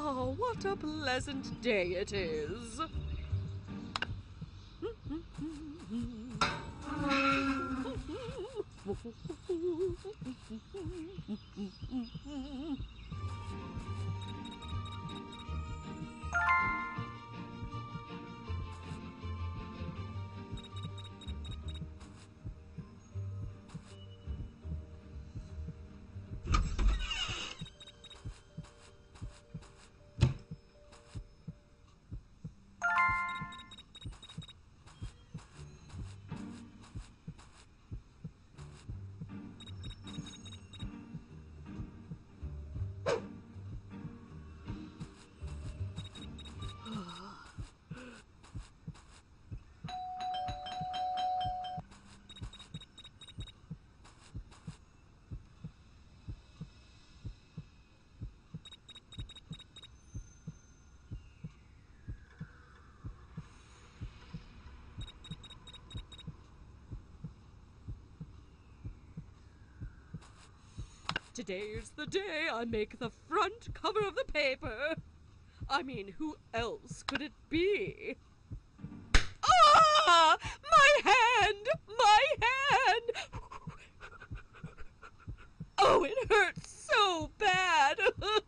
Oh, what a pleasant day it is. Today's the day I make the front cover of the paper. I mean, who else could it be? Ah! My hand! My hand! Oh, it hurts so bad!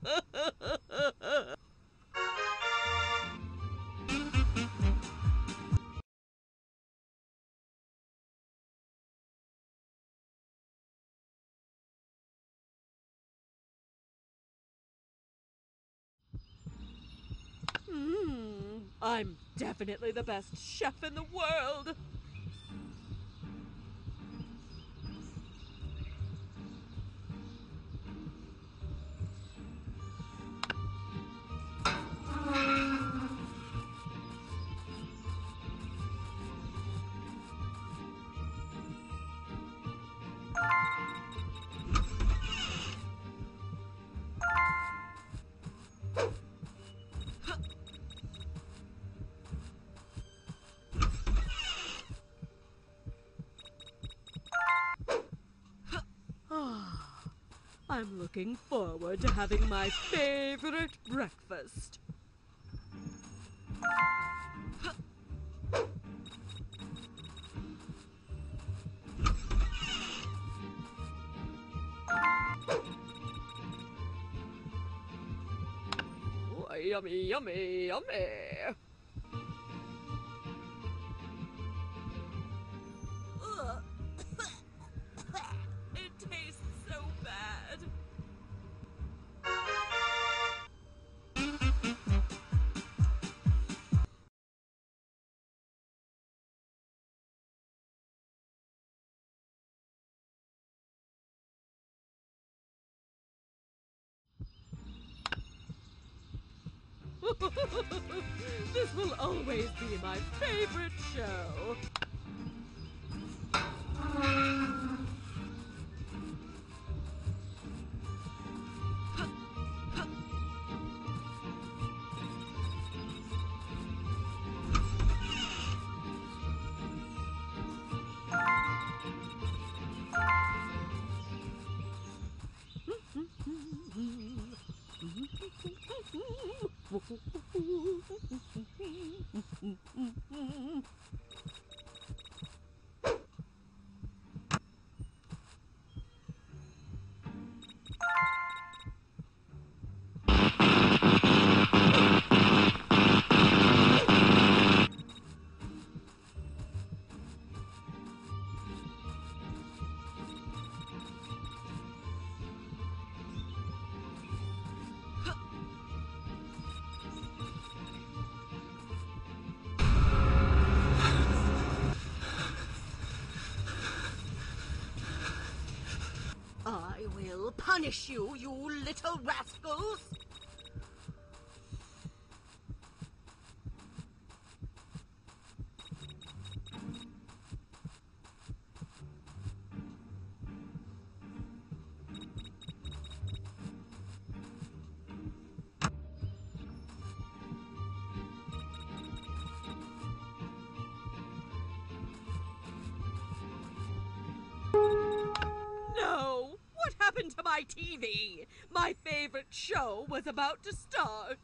I'm definitely the best chef in the world. I'm looking forward to having my favorite breakfast. Oh, yummy, yummy, yummy. Ugh. It tastes so bad. This will always be my favorite show. I will punish you, you little rascals! No! What happened to my my TV. My favorite show was about to start.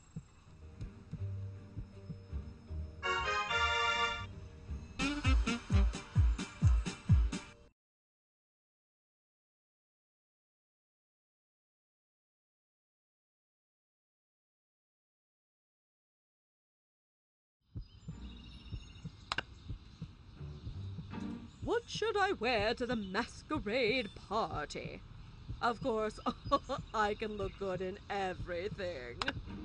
What should I wear to the masquerade party? Of course, I can look good in everything.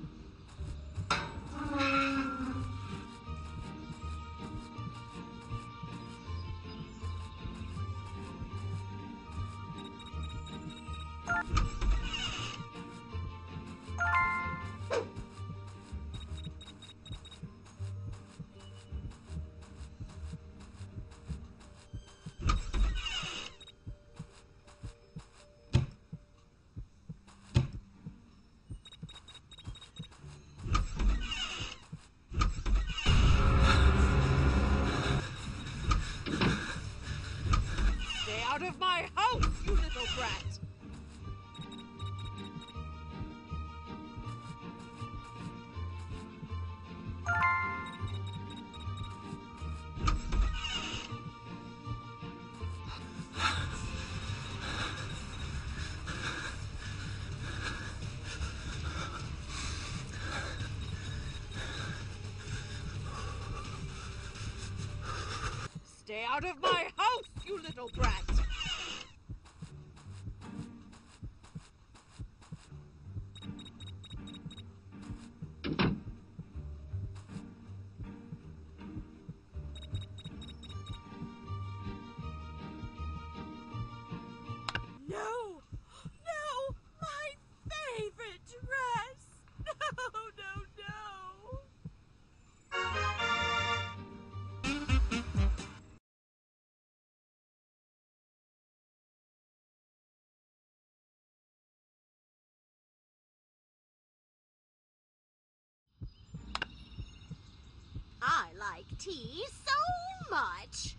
Stay out of my house, you little brat! Stay out of my house, you little brat! No! No! My favorite dress! No, no, no! I like tea so much.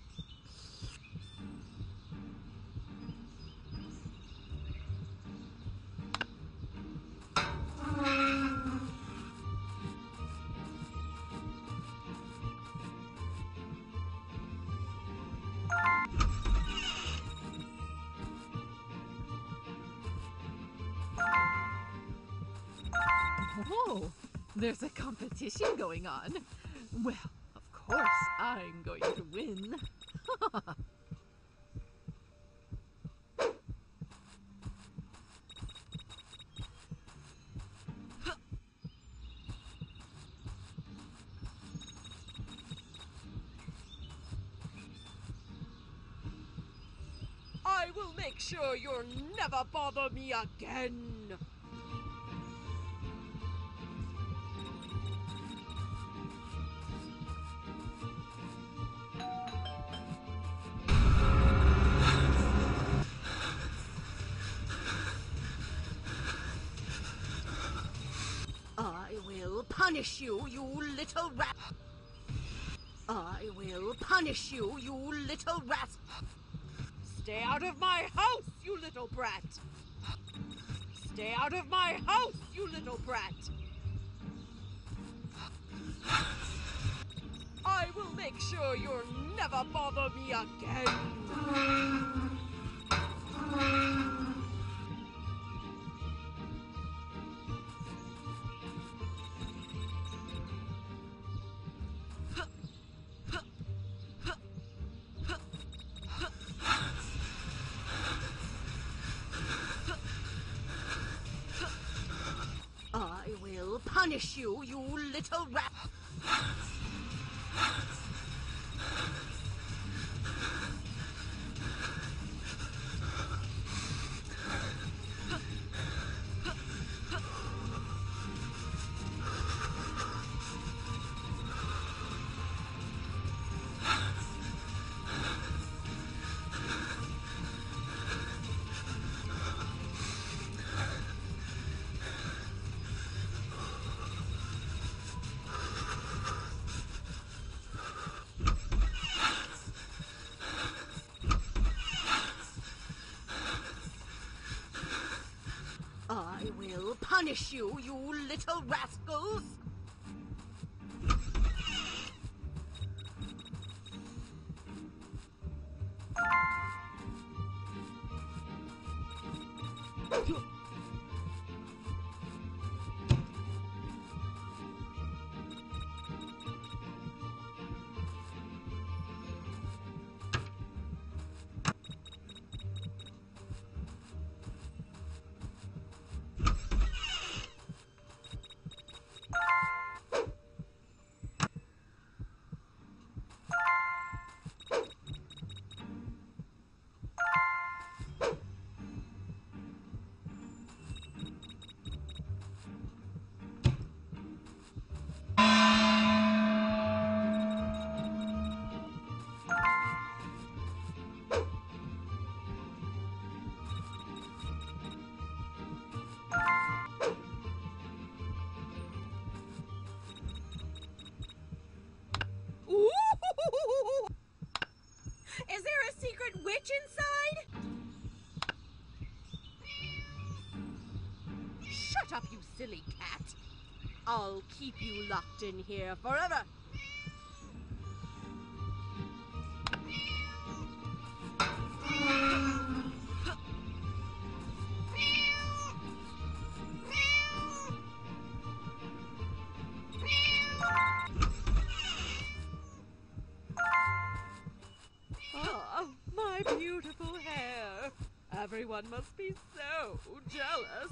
Oh, there's a competition going on. Well, of course I'm going to win. I will make sure you'll never bother me again! I will punish you, you little rat. I will punish you, you little rat. Stay out of my house, you little brat! Stay out of my house, you little brat! I will make sure you'll never bother me again! I will punish you, you little rat. I will punish you, you little rascals! Ooh! Is there a secret witch inside? Shut up, you silly cat. I'll keep you locked in here forever. Ah, my beautiful hair. Everyone must be so jealous.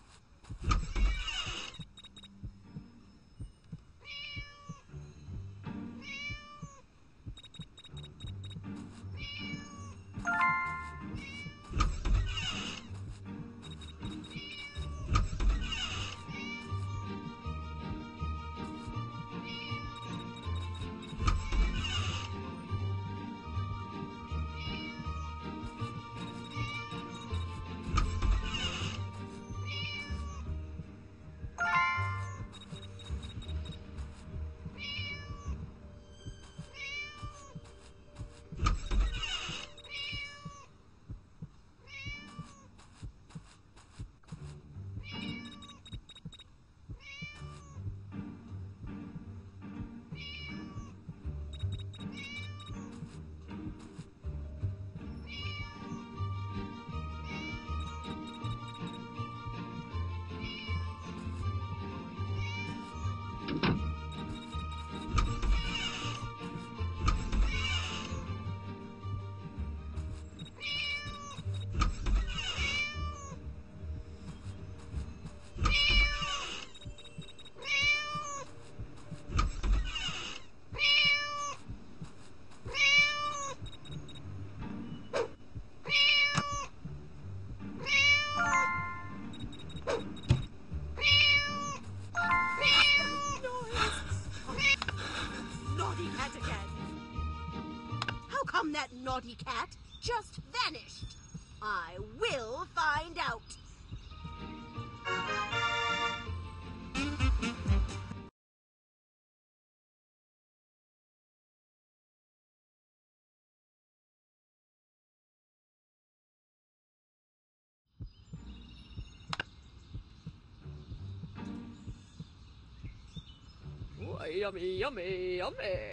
Naughty cat again. How come that naughty cat just vanished? I will find out. Oh, yummy, yummy, yummy.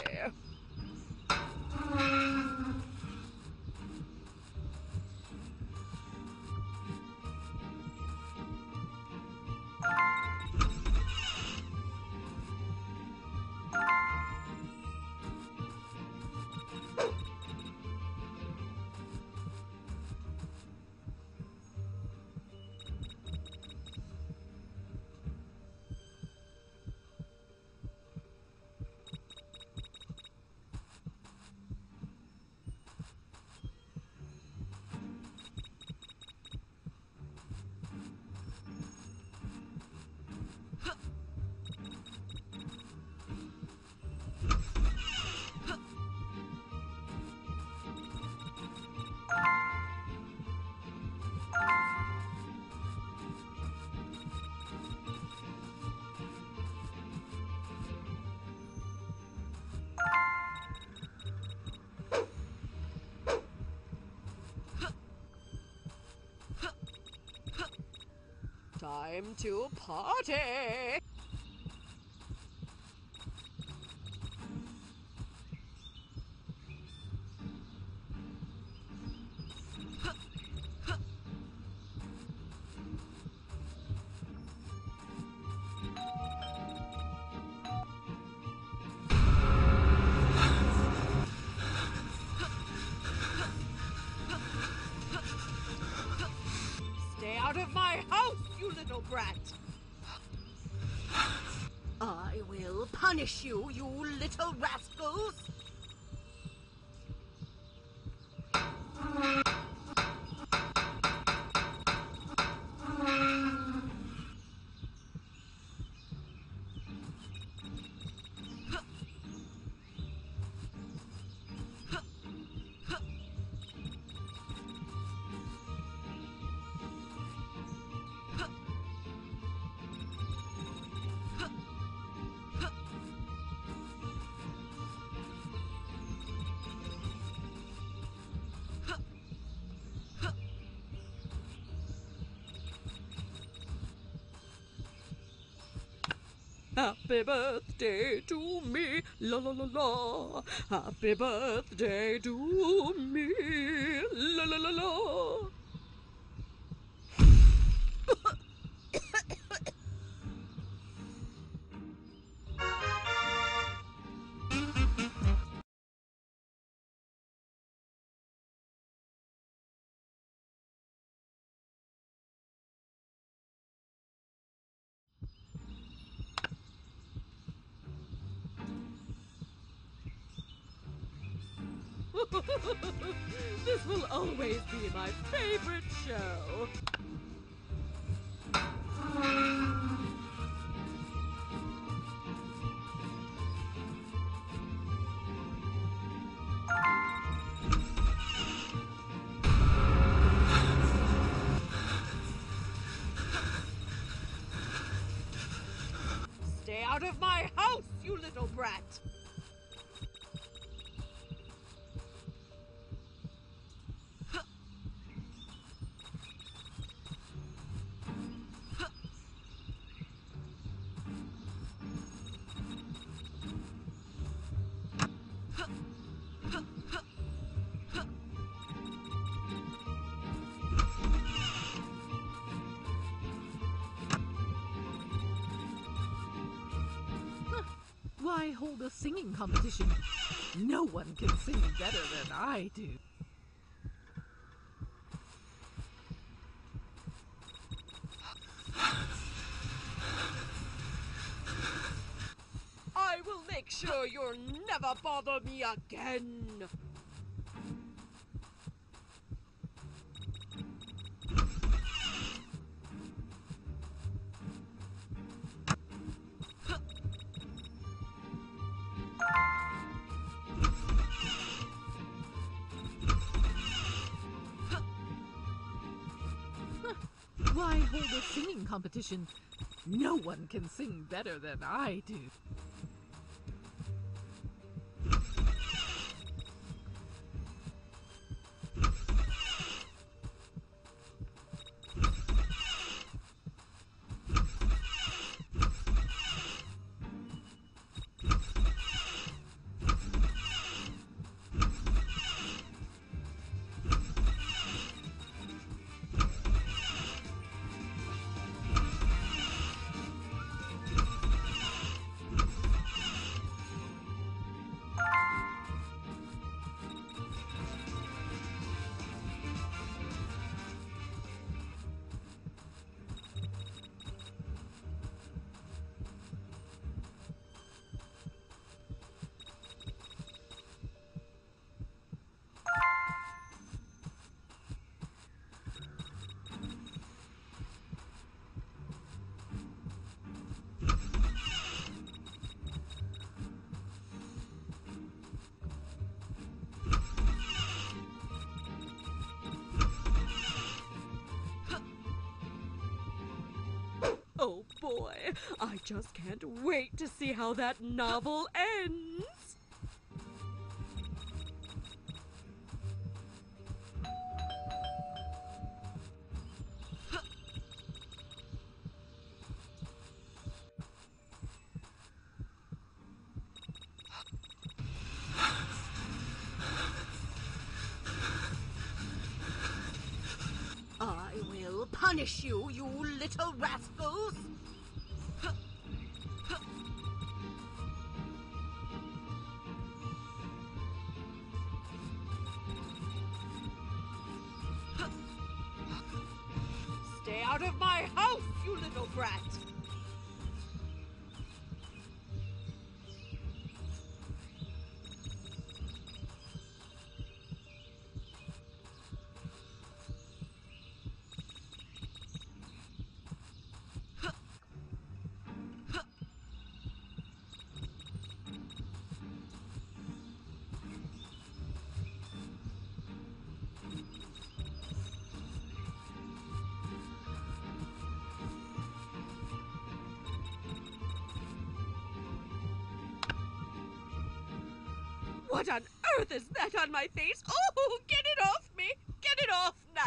Time to party! Stay out of my house, you little brat! I will punish you, you little rascals! Happy birthday to me, la la la la. Happy birthday to me, la la la la. This will always be my favorite show. Stay out of my house, you little brat! Why hold a singing competition? No one can sing better than I do. I will make sure you'll never bother me again. Why hold a singing competition? No one can sing better than I do. Oh boy, I just can't wait to see how that novel ends. I will punish you, you little rascals! Stay out of my house, you little brat! What on earth is that on my face? Oh, get it off me! Get it off now!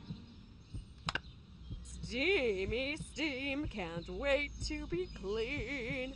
Steamy steam, can't wait to be clean.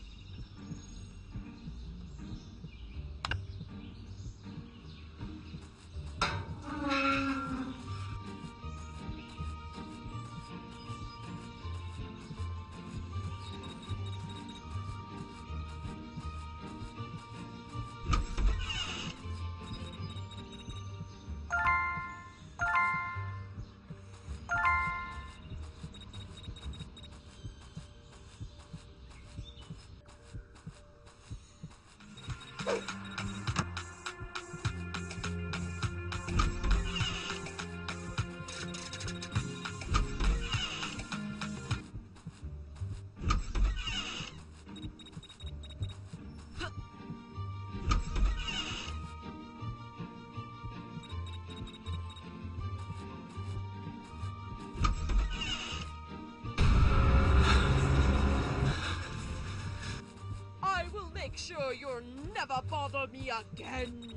Make sure you'll never bother me again.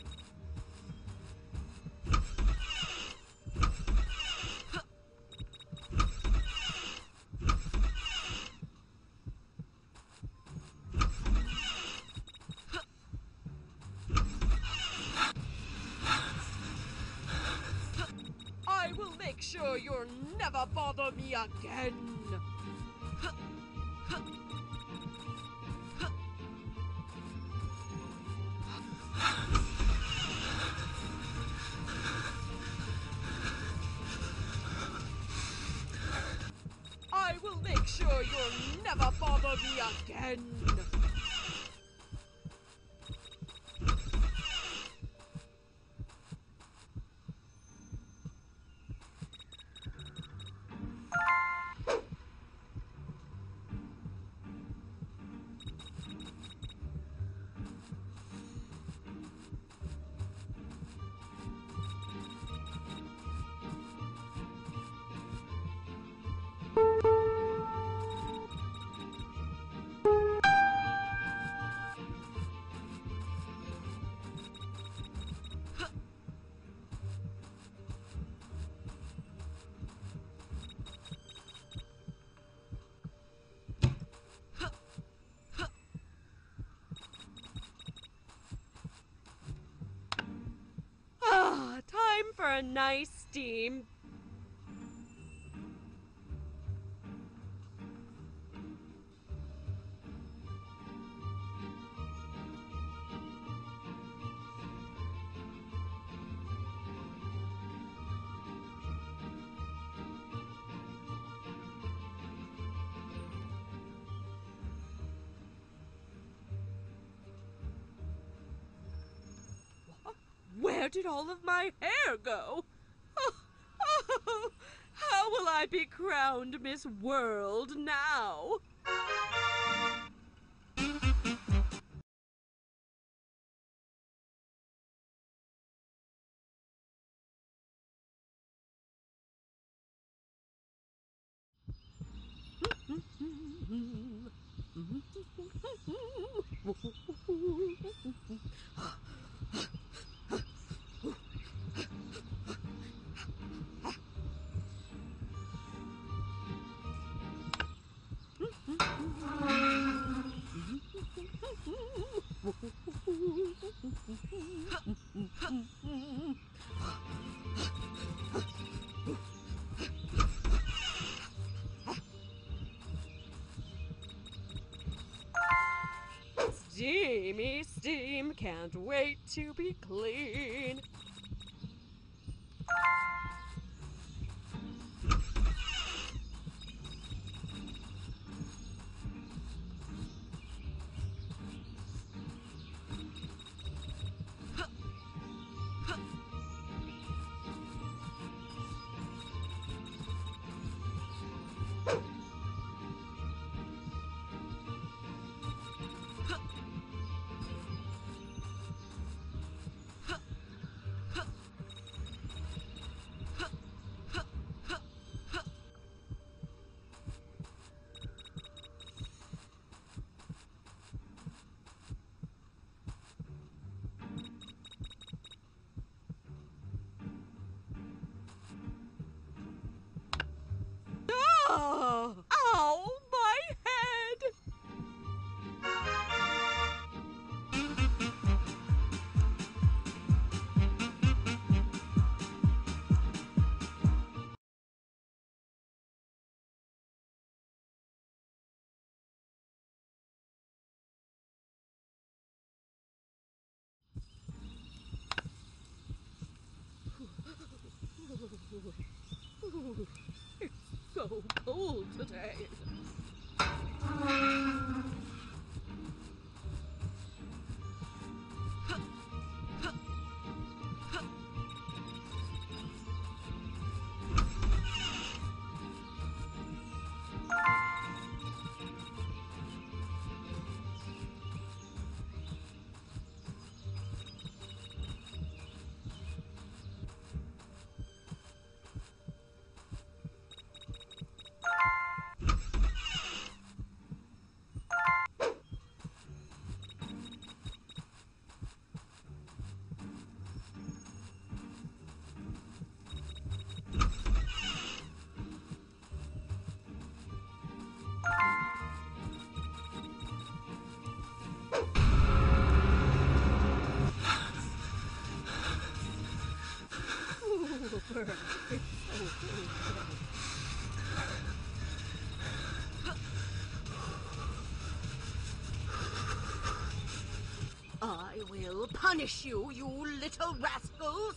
I will make sure you'll never bother me again. I will make sure you'll never bother me again. Time for a nice steam. Where did all of my hair go? Oh, how will I be crowned Miss World now? Steamy steam, can't wait to be clean. Oh, ow, my head! It's so cold today. Ooh, burn. It's so cold today. I will punish you, you little rascals!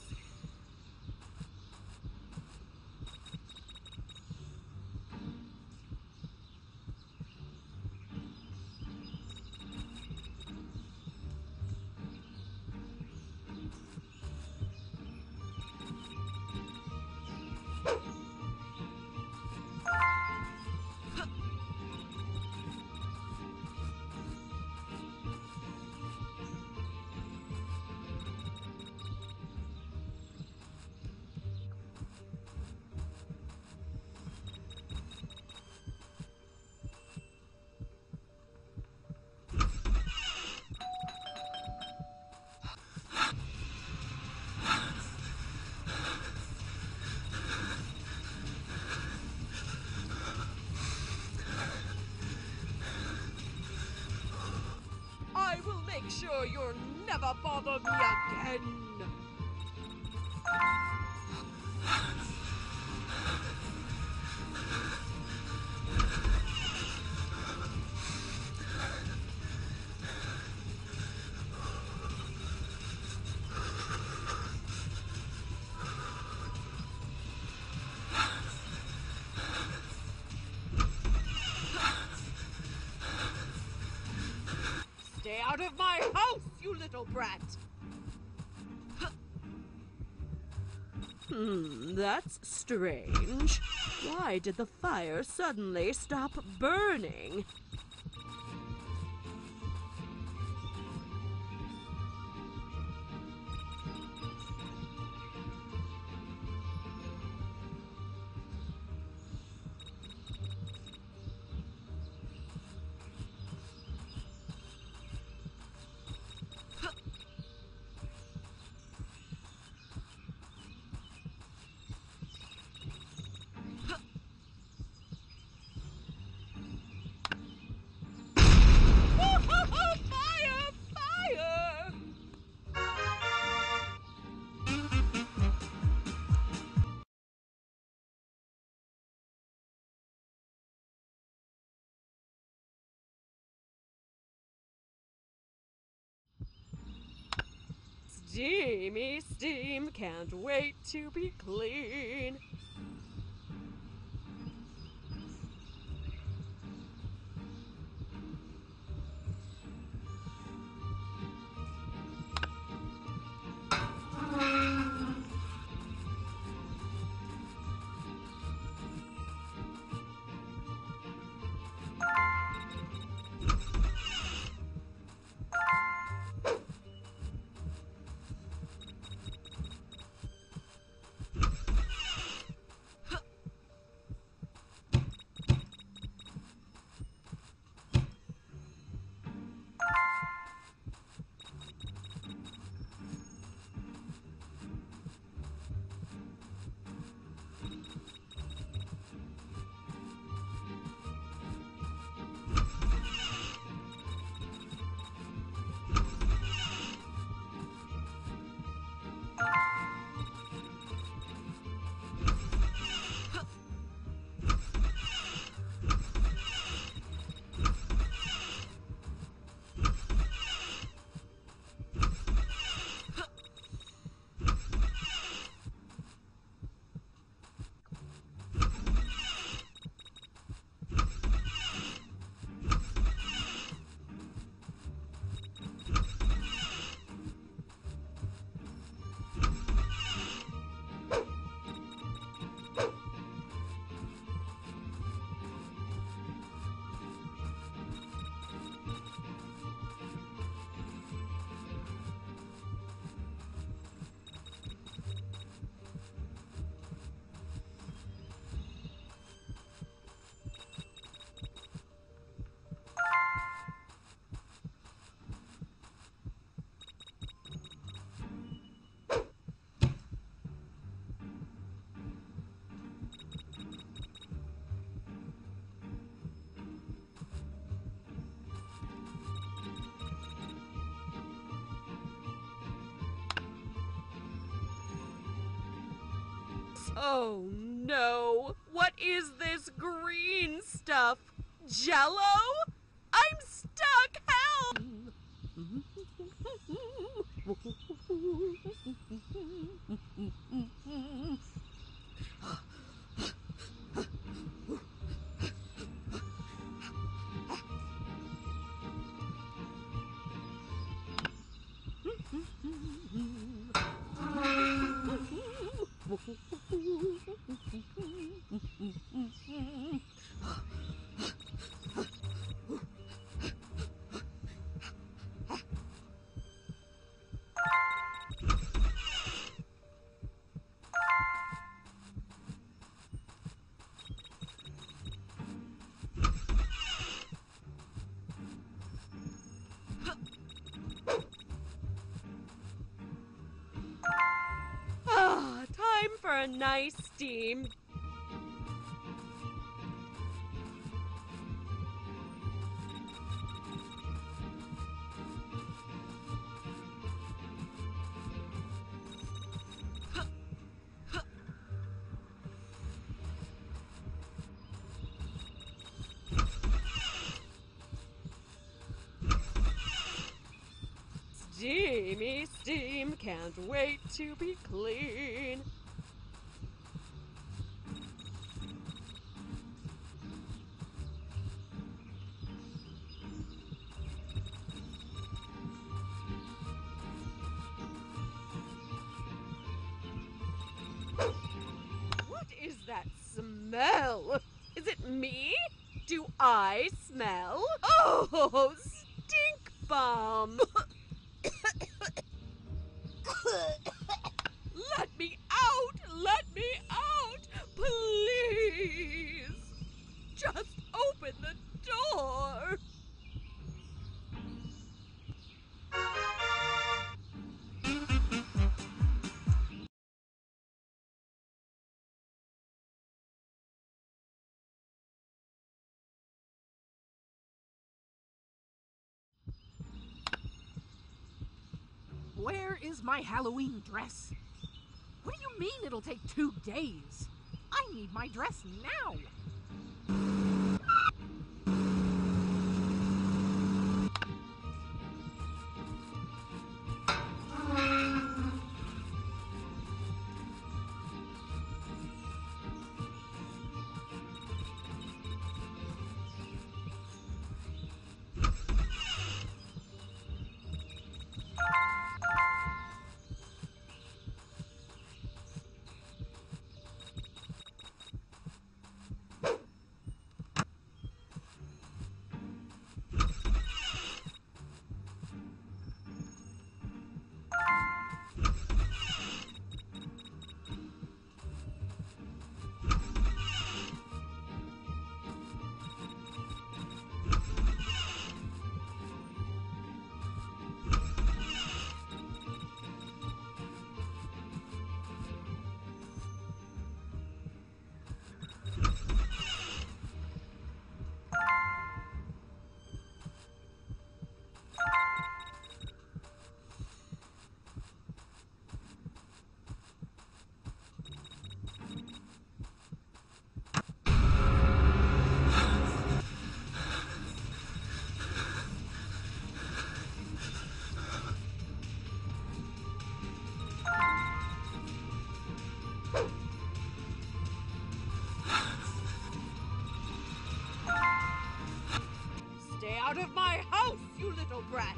I will make sure you'll never bother me again. Stay out of my house, you little brat! That's strange. Why did the fire suddenly stop burning? Steamy steam, can't wait to be clean. Oh no! What is this green stuff? Jello? I'm stuck! Help! Time for a nice steam. Steamy steam, can't wait to be clean. What is that smell? Is it me? Do I smell? Oh, stink bomb! Let me out! Let me out! Please! Just open the door! Where is my Halloween dress? What do you mean it'll take 2 days? I need my dress now. spoiled brat.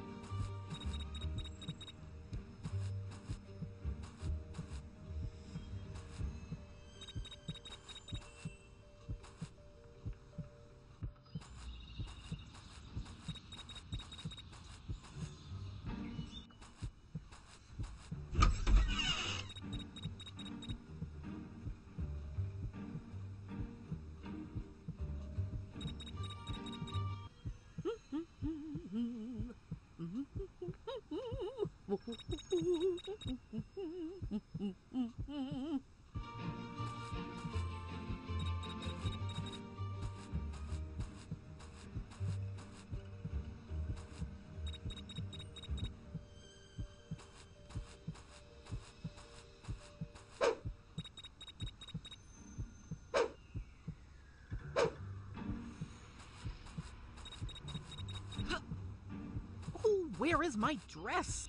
Oh, where is my dress?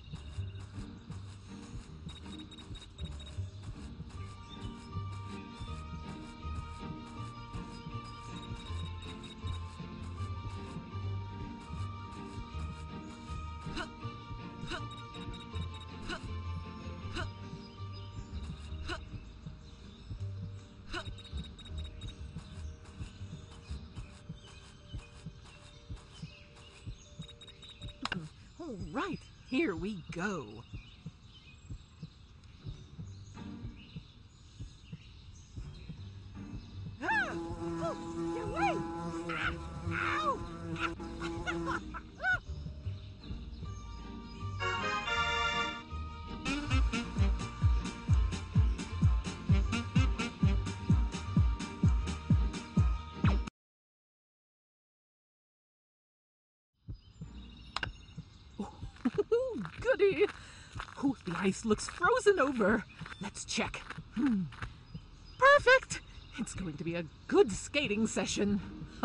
All right, here we go. Ah! Oh, get away! Ow! Oh, goody! Oh, the ice looks frozen over. Let's check. Perfect! It's going to be a good skating session.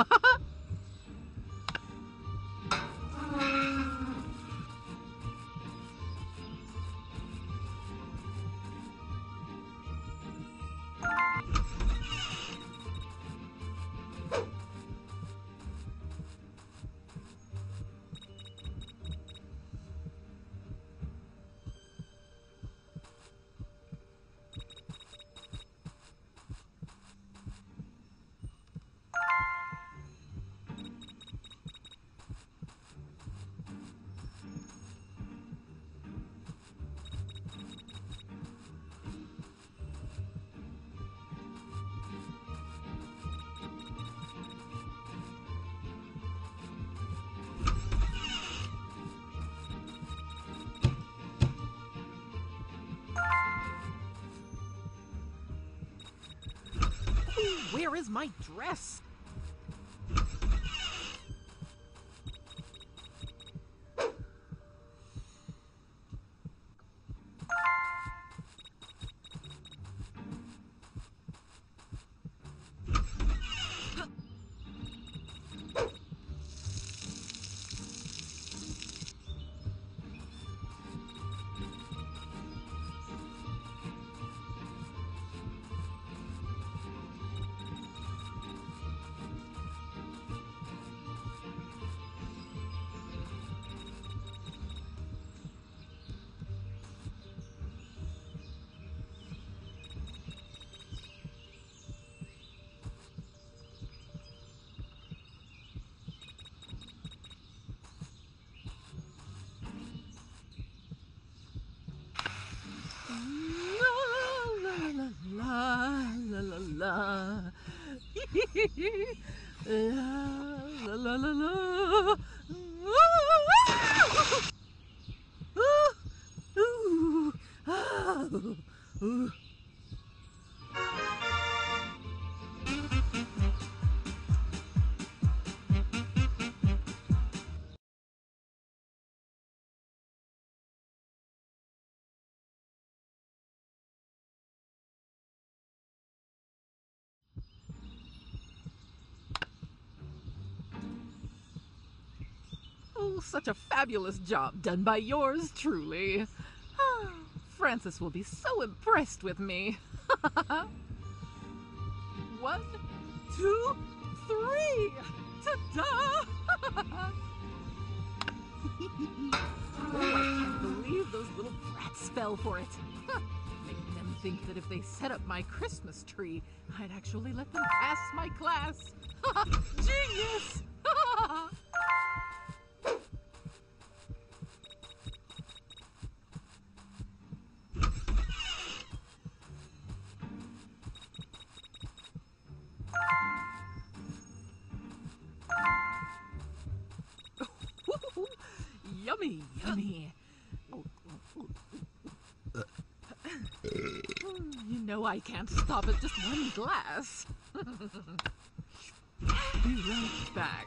Oh, where is my dress? La la la la la. Ooh. Ooh. Oh, such a fabulous job done by yours truly. Francis will be so impressed with me. 1, 2, 3! Ta-da! Oh, I can't believe those little brats fell for it. Making them think that if they set up my Christmas tree, I'd actually let them pass my class. Genius! Yummy, yummy. You know I can't stop at just one glass. Be right back.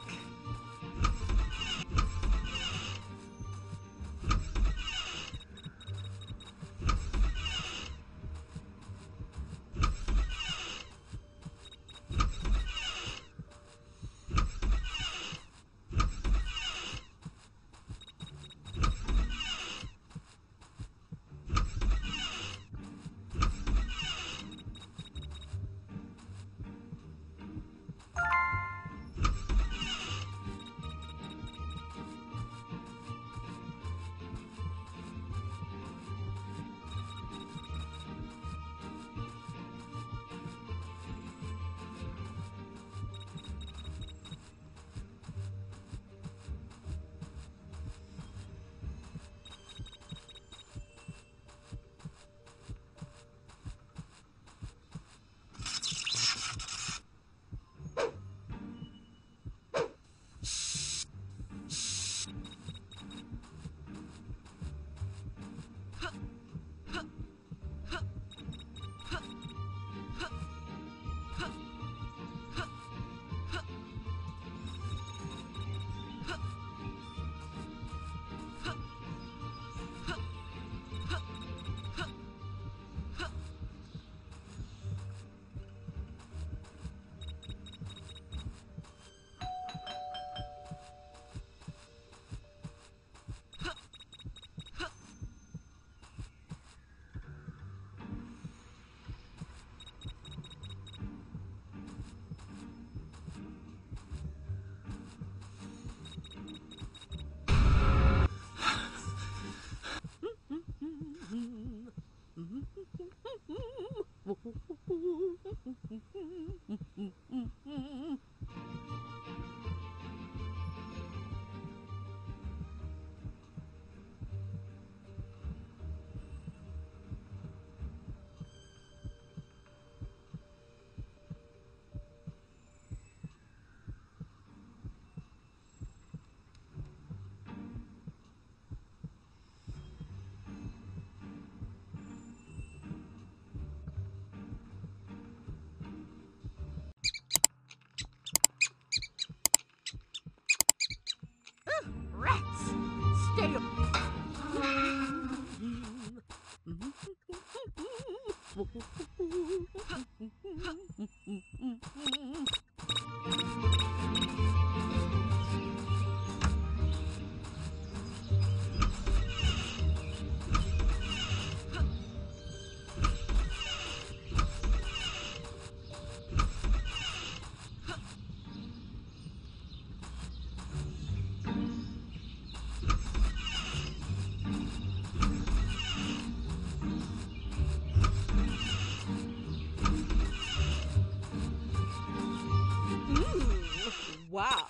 Rats! Stay Wow.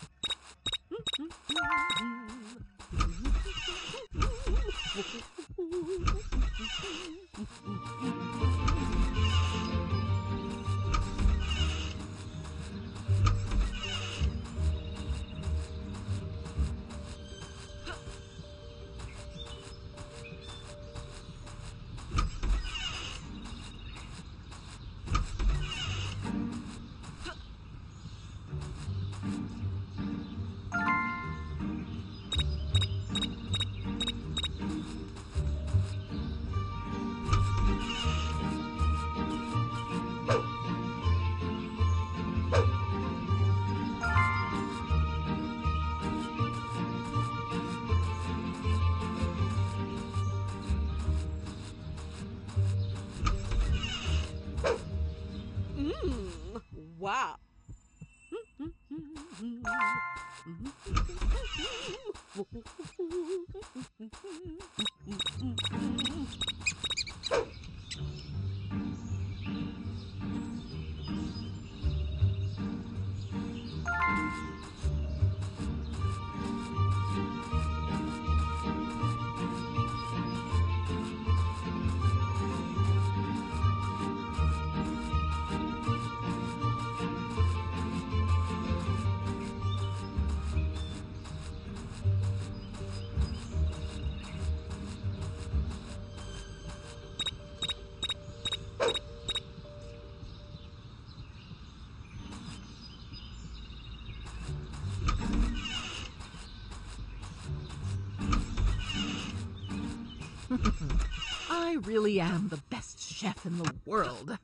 I really am the best chef in the world.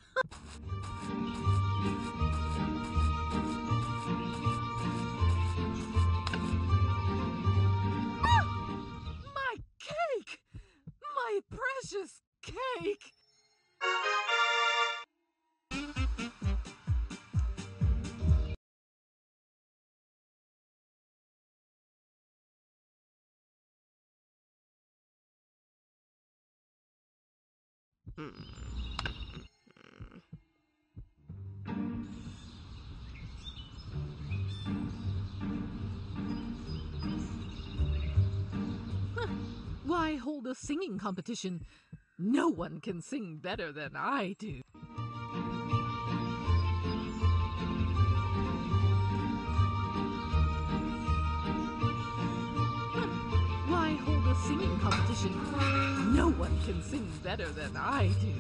My cake! My precious cake! Why hold a singing competition? No one can sing better than I do. Why hold a singing competition? No one can sing better than I do.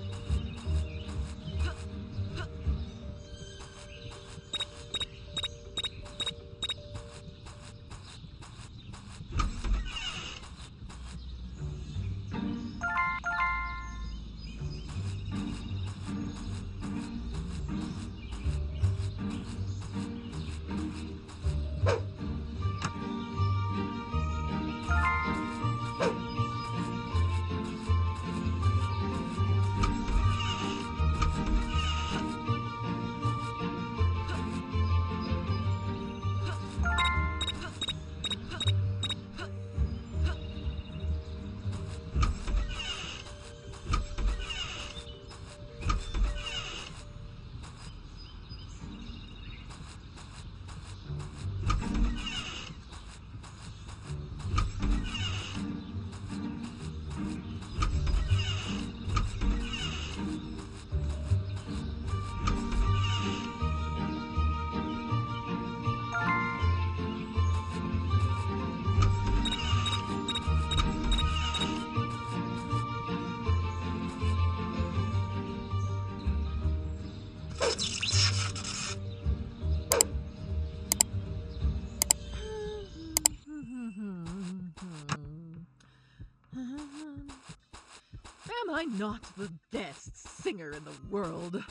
Am I not the best singer in the world?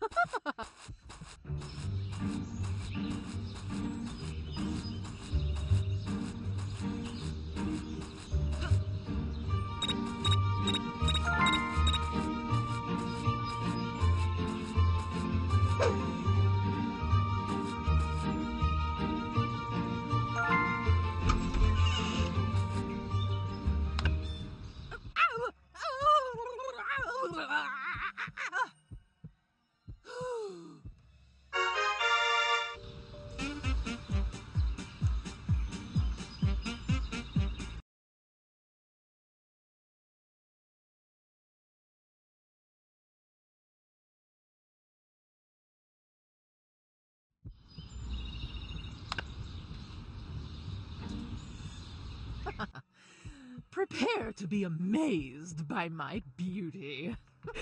Prepare to be amazed by my beauty.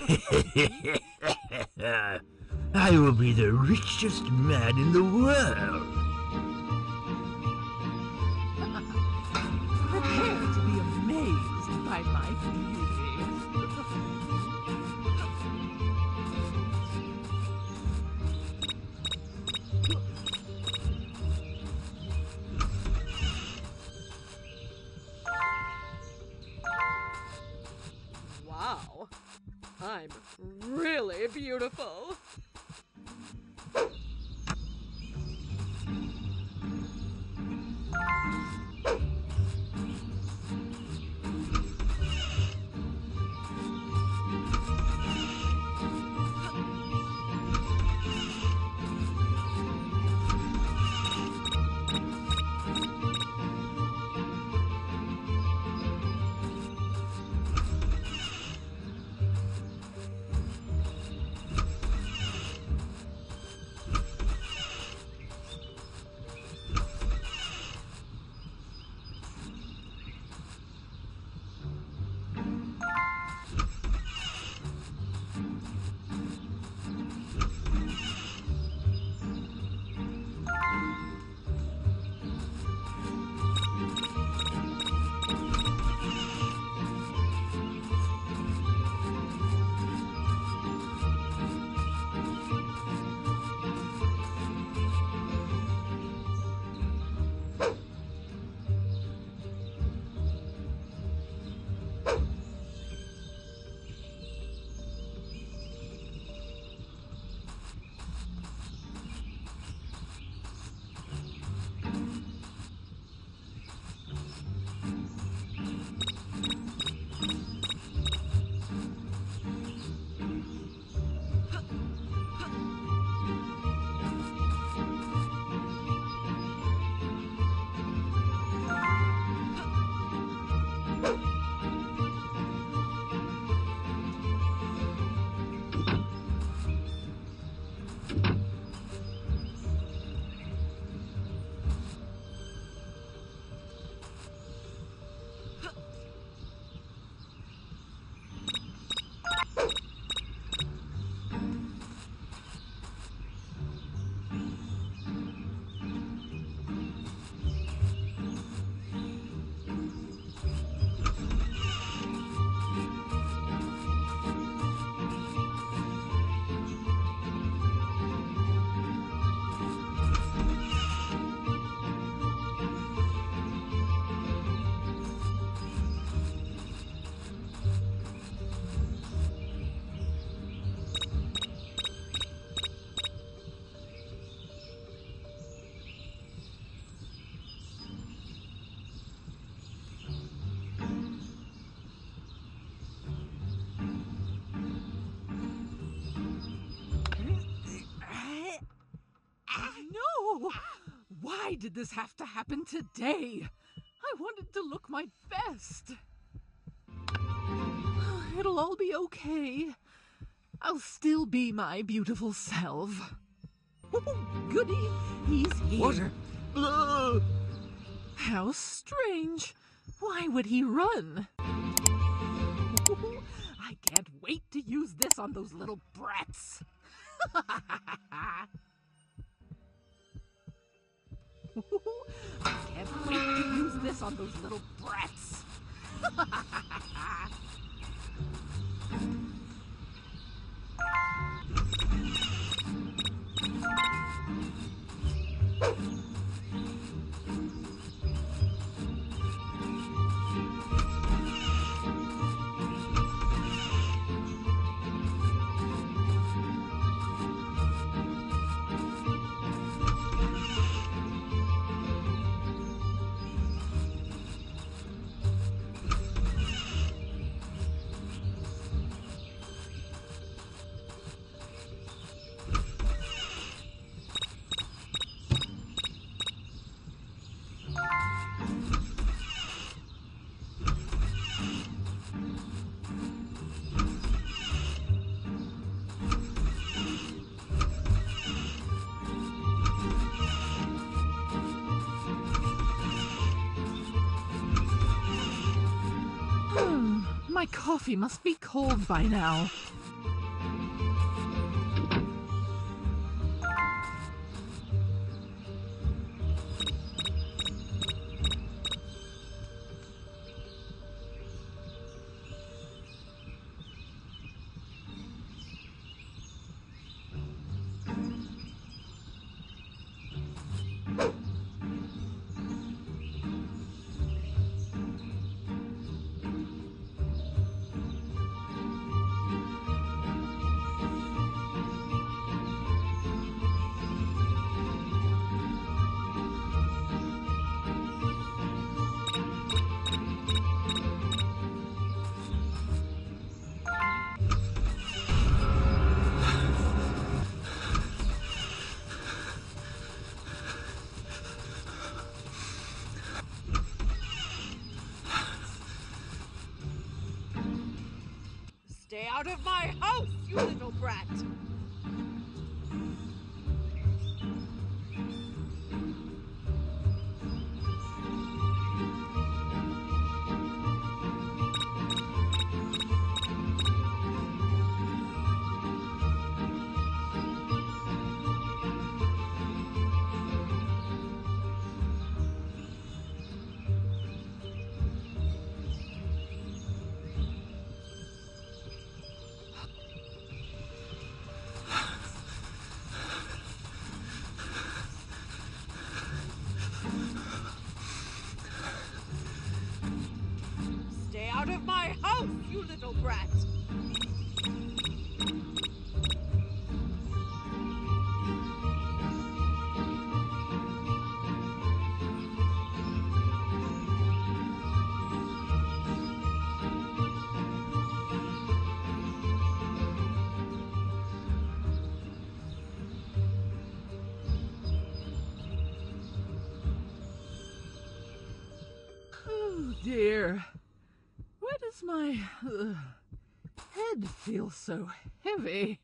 I will be the richest man in the world. Prepare to be amazed by my beauty. Wow, I'm really beautiful. No! Why did this have to happen today? I wanted to look my best. It'll all be okay. I'll still be my beautiful self. Oh, goody, he's here. What? How strange. Why would he run? I can't wait to use this on those little brats. I can't wait to use this on those little brats. My coffee must be cold by now. Stay out of my house, you little brat! Stay out of my house, you little brat! Oh dear. Why does my head feel so heavy?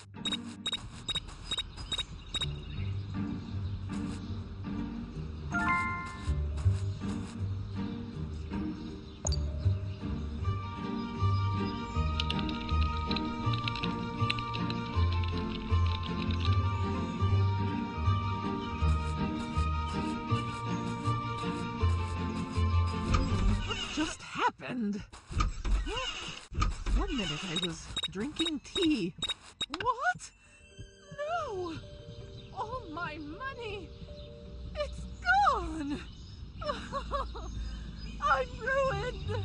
What just happened? One minute I was drinking tea. What? No! All my money! It's gone! I'm ruined!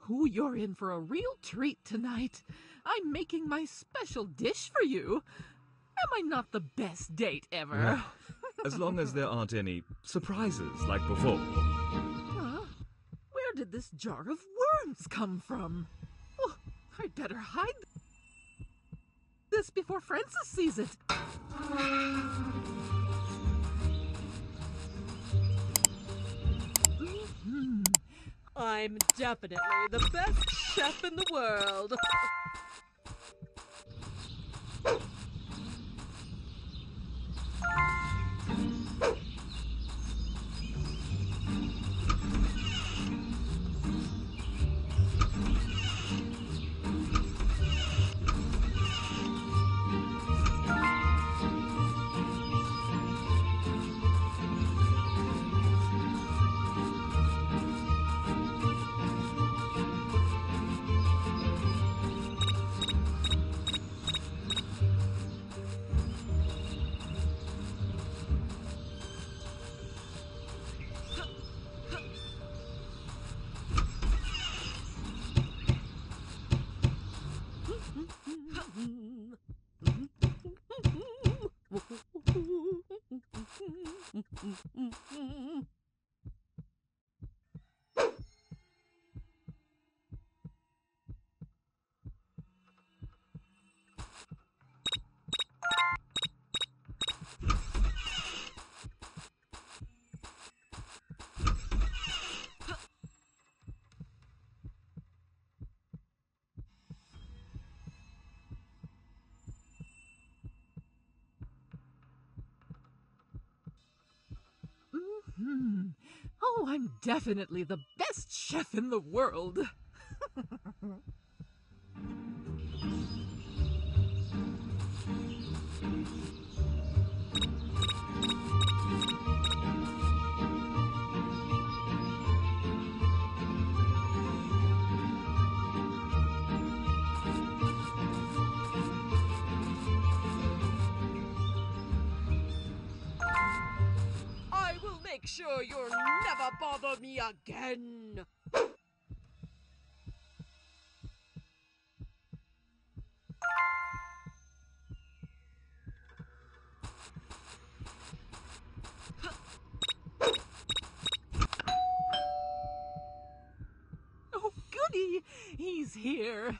Oh, you're in for a real treat tonight. I'm making my special dish for you. Am I not the best date ever? Well, as long as there aren't any surprises like before. Huh? Where did this jar of worms come from? Oh, I'd better hide this before Francis sees it. I'm definitely the best chef in the world. Oh, I'm definitely the best chef in the world. I will make sure you'll never bother me again. Oh, goody! He's here.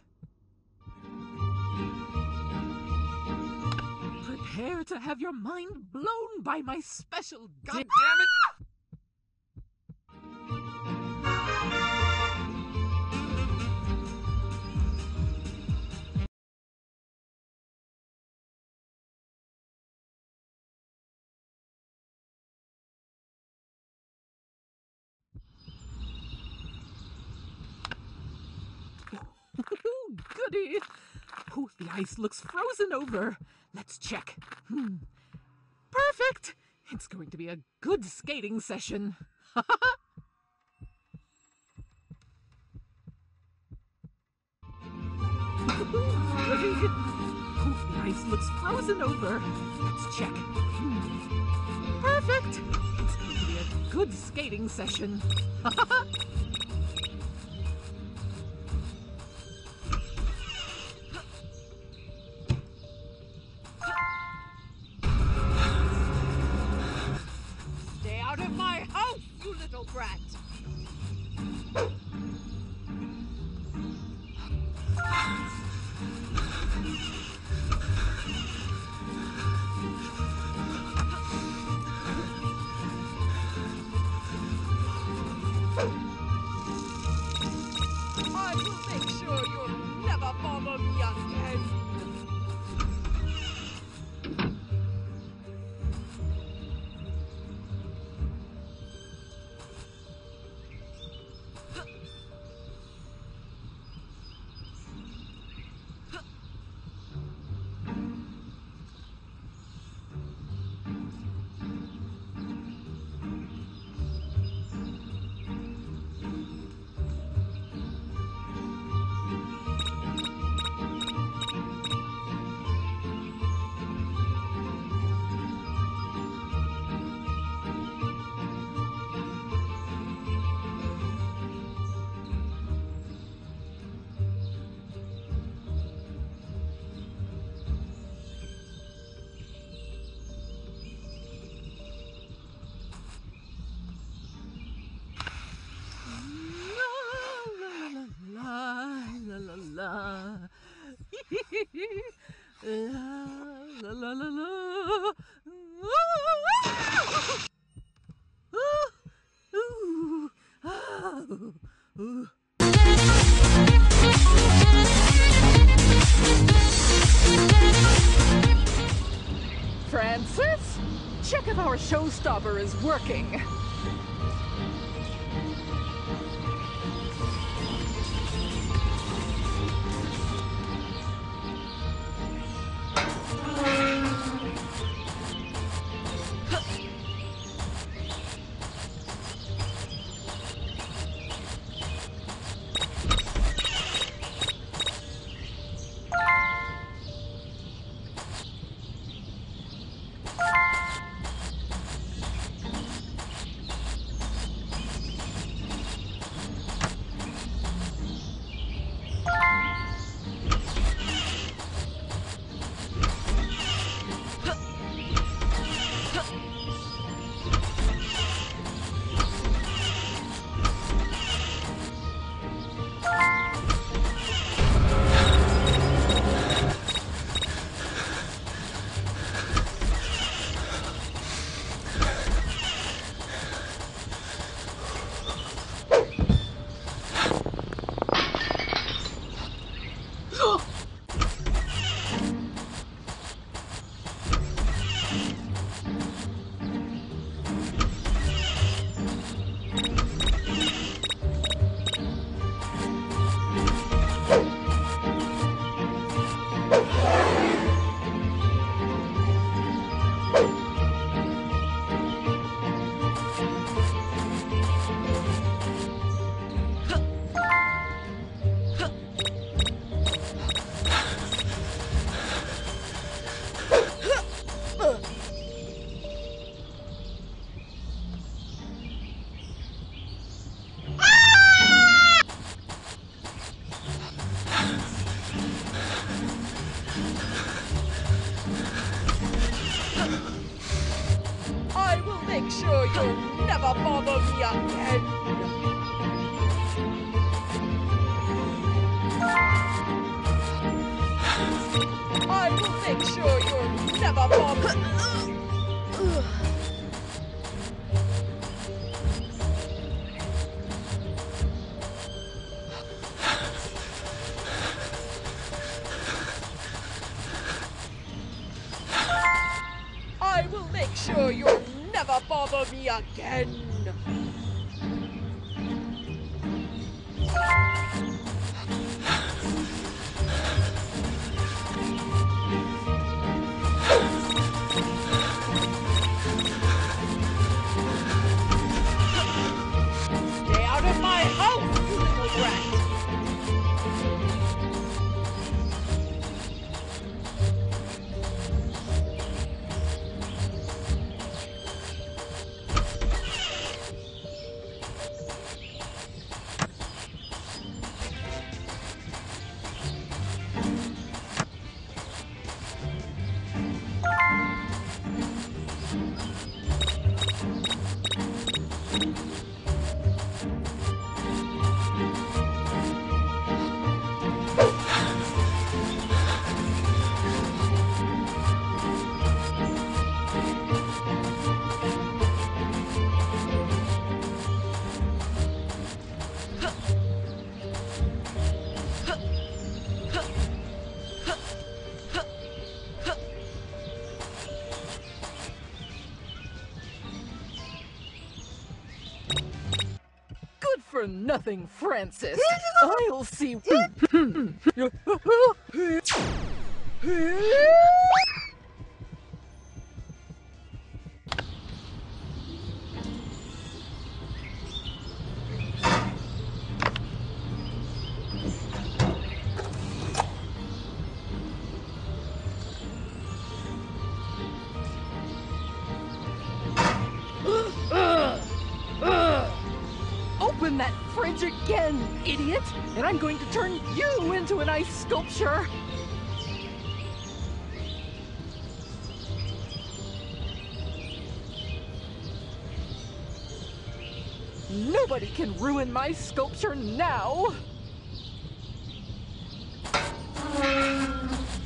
Prepare to have your mind blown by my special God dish. damn it! Ooh, goody! Oh, the ice looks frozen over. Let's check. Perfect! It's going to be a good skating session. Goody! Oh, the ice looks frozen over. Let's check. Perfect! It's going to be a good skating session. Stay out of my house, you little brat! La la la la. Francis, check if our showstopper is working. I will make sure you'll never bother me again. I will make sure you'll never bother me. I will make sure you'll never bother me again. Stay out of my house, you little brat. Good for nothing, Francis. I'll see. Open that fridge again, idiot! And I'm going to turn you into an ice sculpture! Nobody can ruin my sculpture now!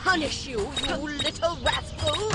punish you, you little rascals!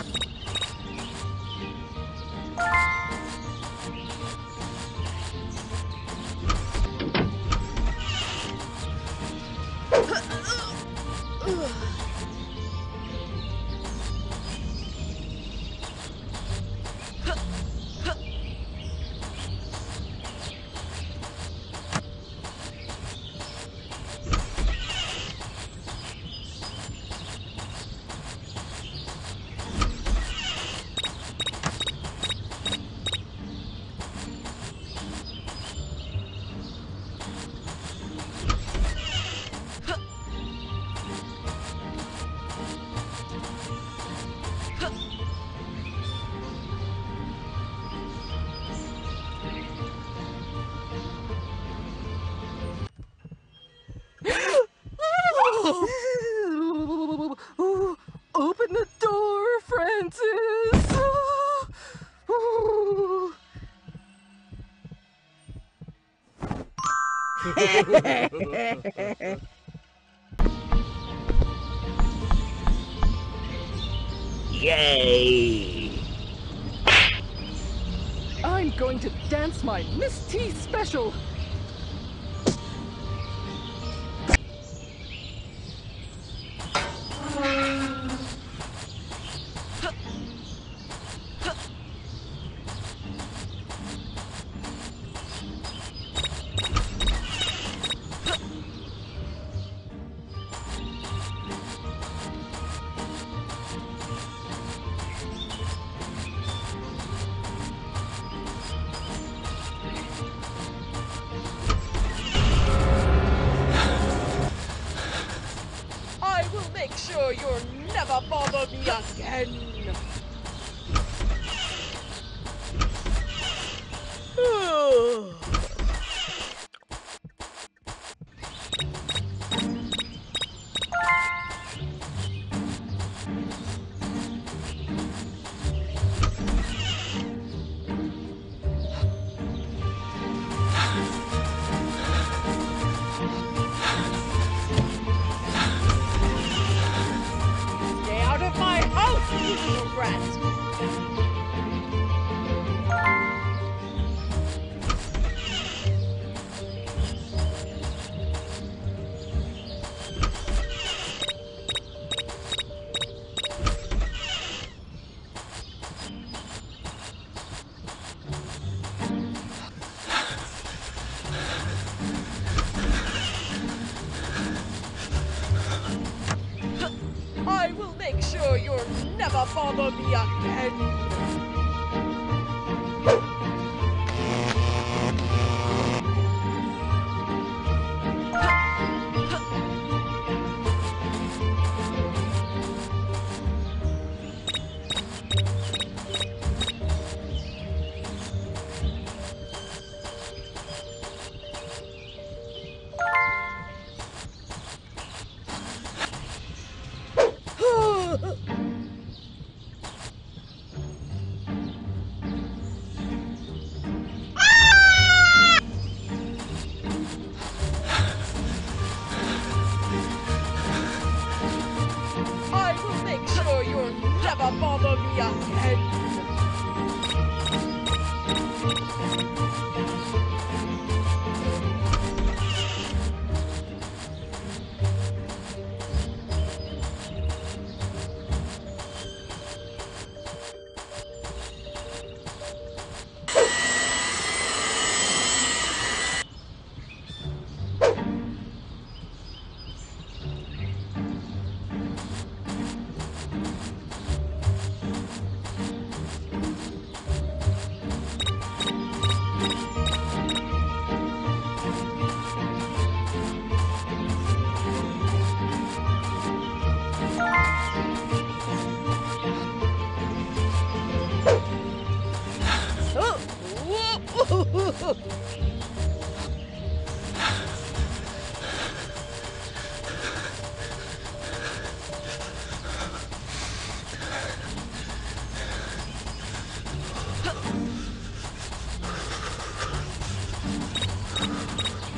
Open the door, Francis! Yay! I'm going to dance my Miss T special! I will make sure you'll never bother me again. Stay out of my house, you little brat! I will make sure you'll never bother me again. I will make sure you'll never bother me again.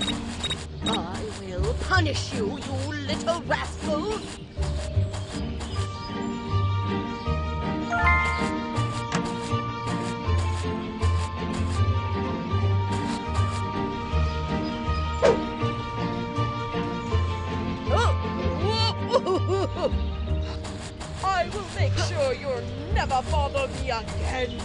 I will punish you, you little rascals! never bother me again.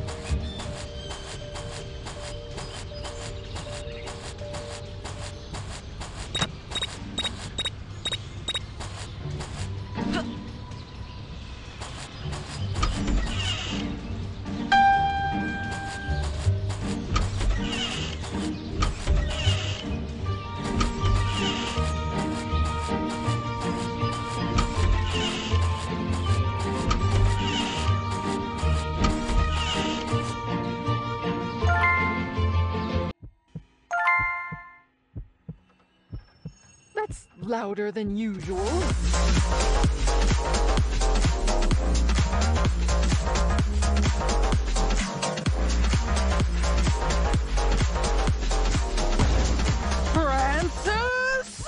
That's louder than usual. Francis!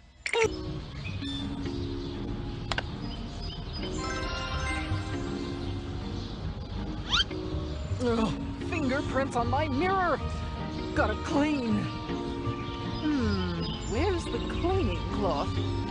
Ugh, fingerprints on my mirror. Gotta clean. Where's the cleaning cloth?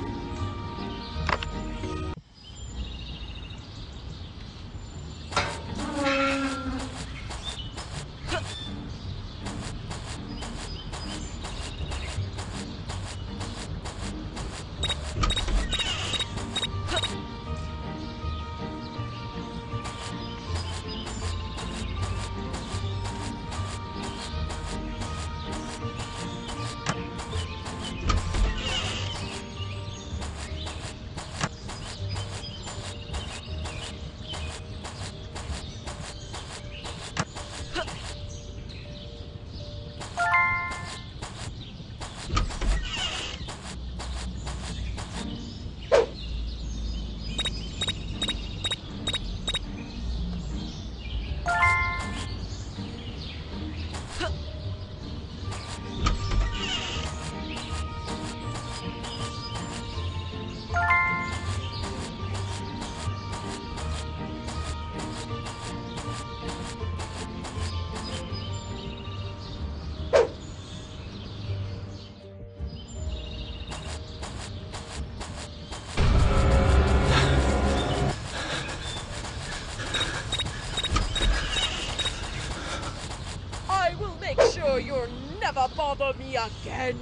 I will make sure you'll never bother me again.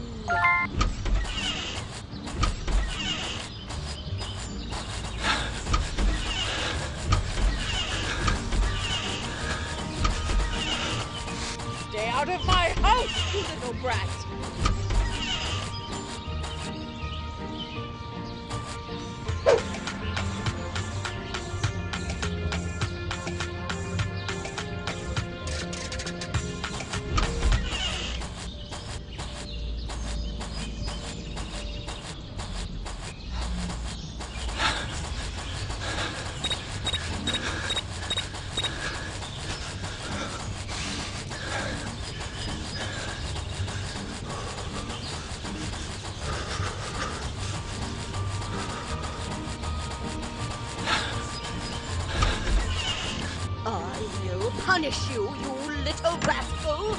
Stay out of my house, you little brat! I will punish you, you little rascal!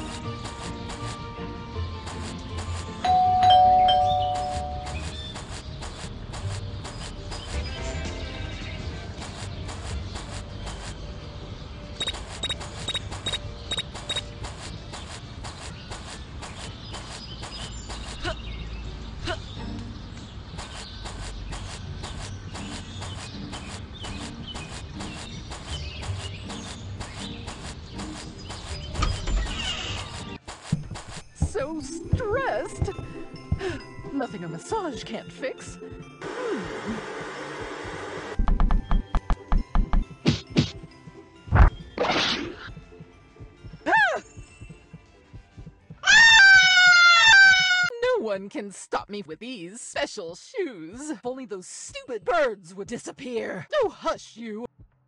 So stressed. Nothing a massage can't fix. No one can stop me with these special shoes. If only those stupid birds would disappear. Oh, hush you.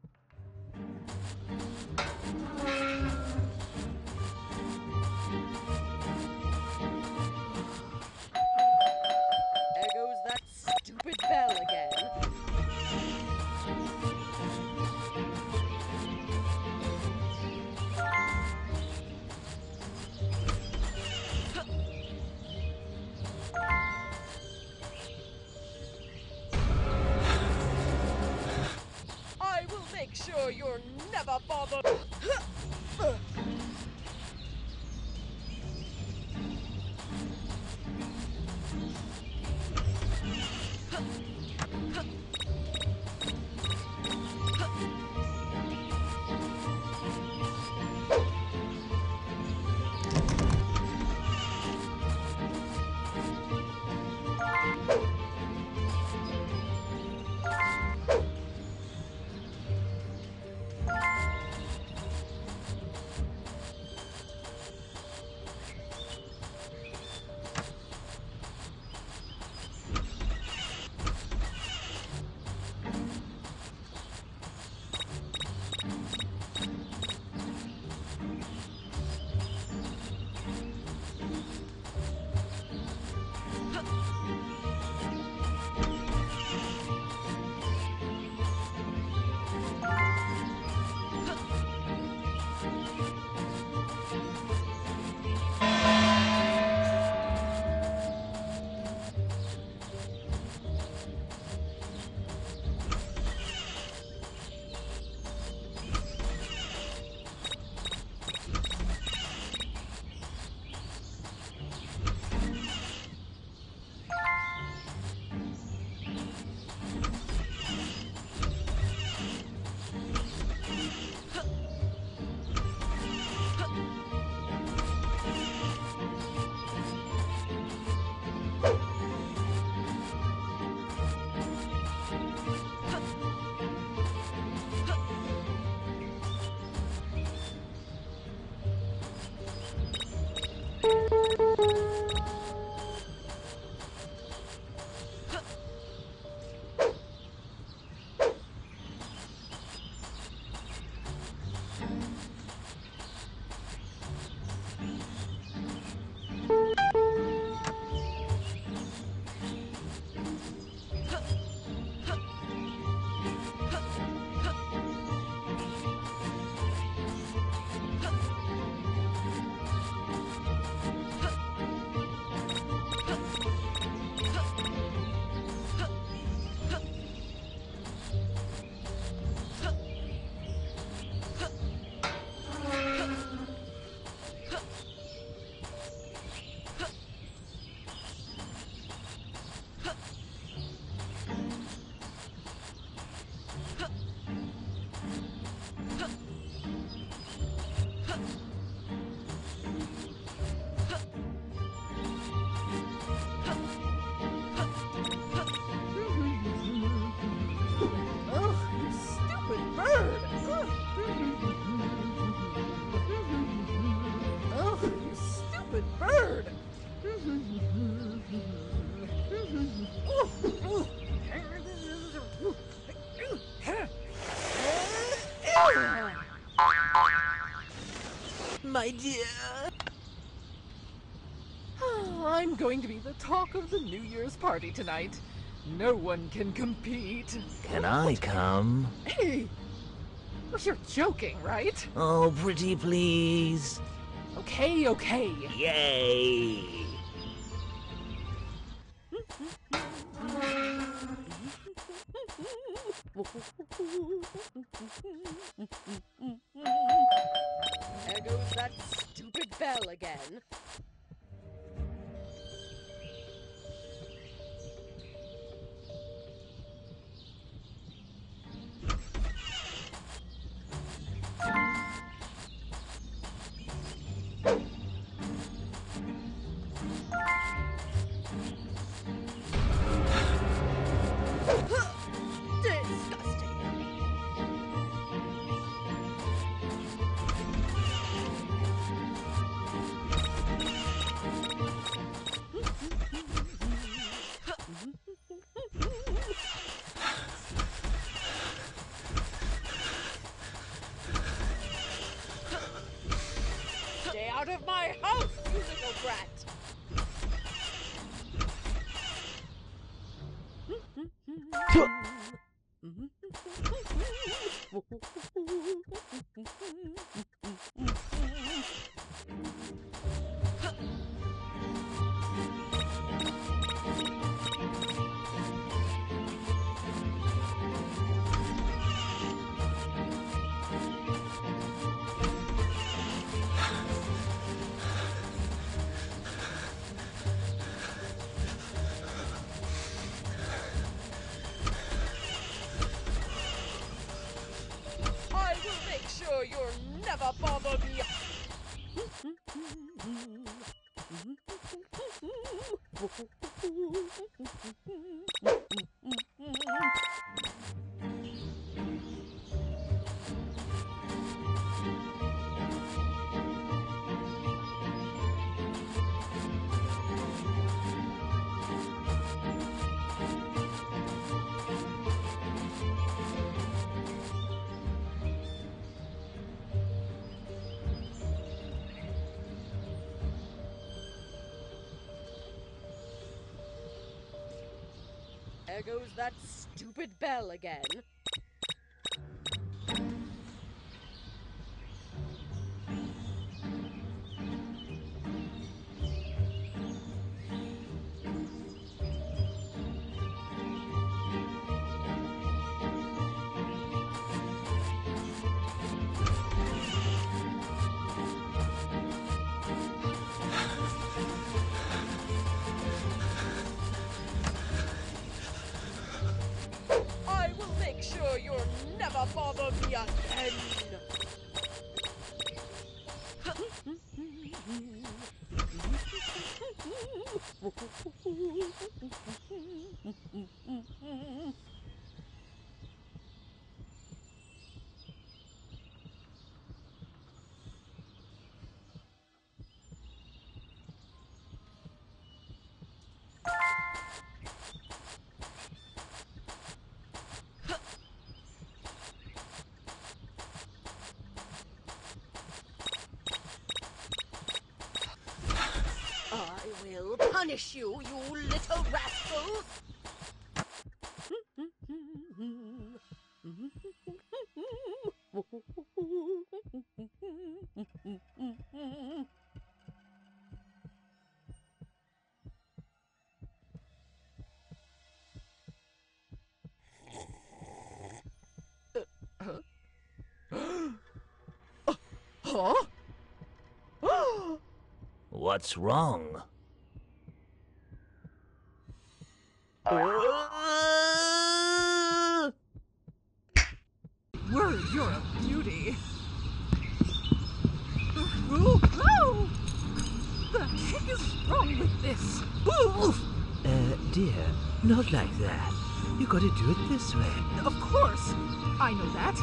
There goes that stupid bell again. I will make sure you'll never bothered. My dear. I'm going to be the talk of the New Year's party tonight. No one can compete. Can I come? Hey! You're joking, right? Oh, pretty please. Okay, okay. Yay! There goes that stupid bell again. Disgusting. Stay out of my house, you little brat! never bother me. There goes that stupid bell again. I will make sure you'll never bother me again. I will punish you, you little rascals! Huh? What's wrong? Word, you're a beauty. Ooh, no! The heck is wrong with this? Ooh! Dear, not like that. You gotta do it this way. Of course, I know that.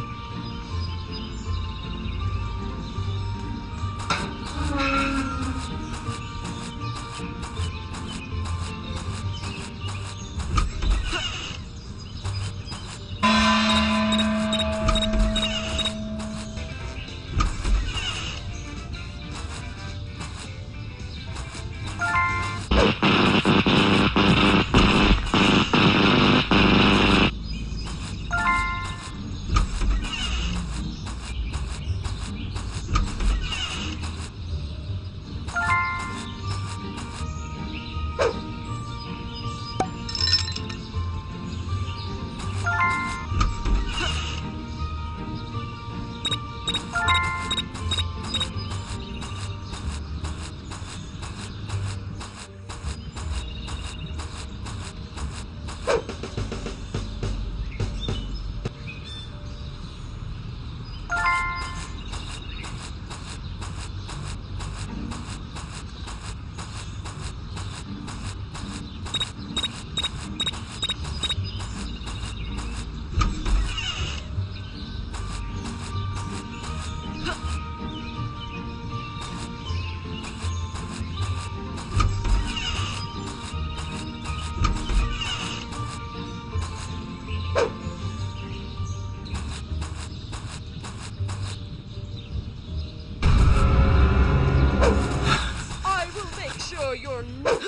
I will make sure you're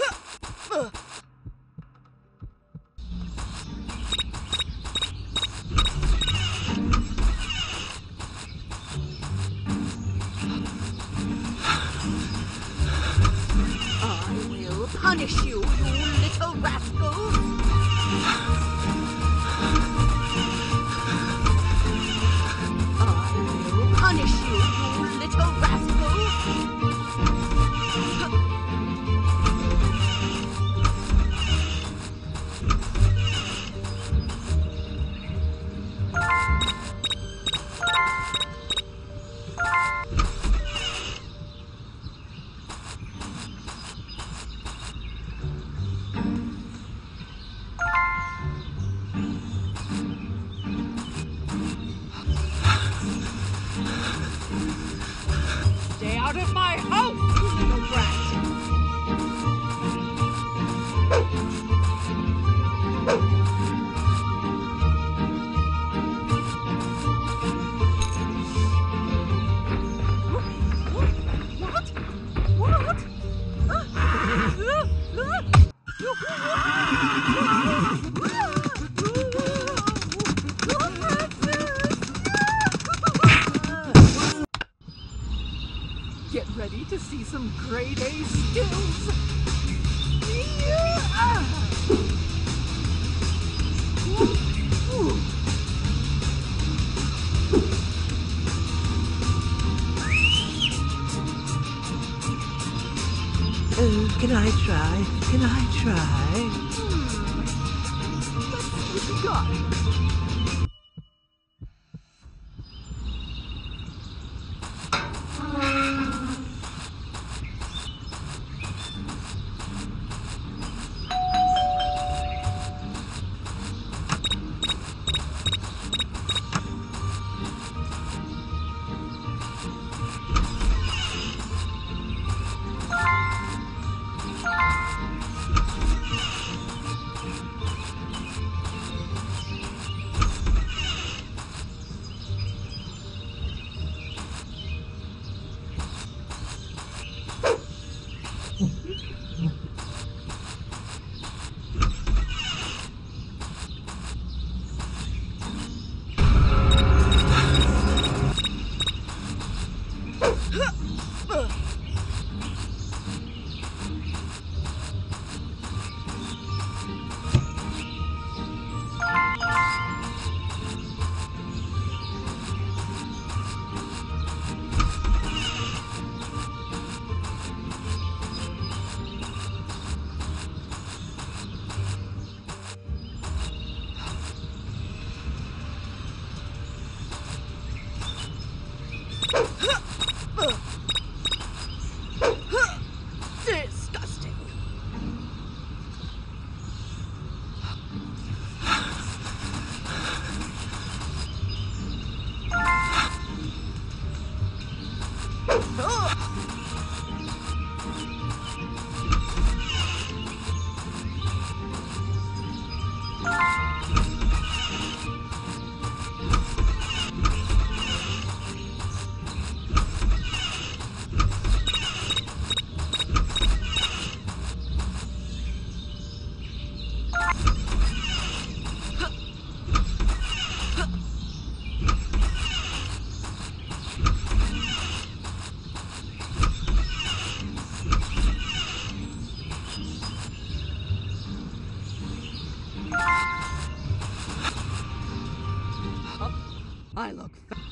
I will punish you, you little rascals! I will punish you, you little rascals! Can I try? Can I try? Let's see what you got. Disgusting. I look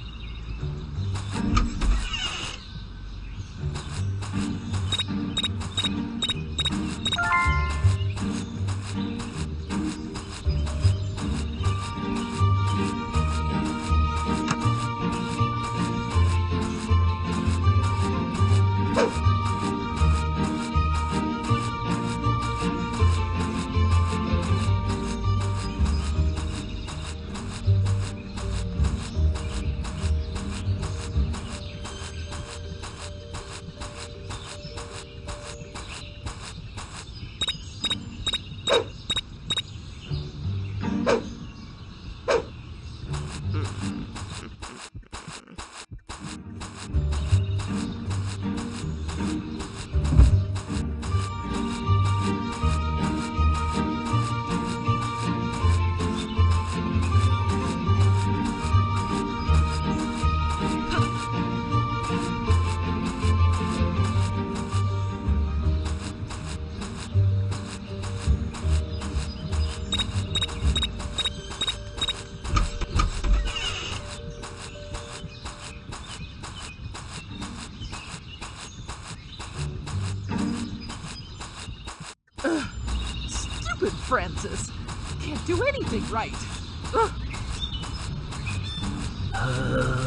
Stupid Francis. Can't do anything right. Ugh.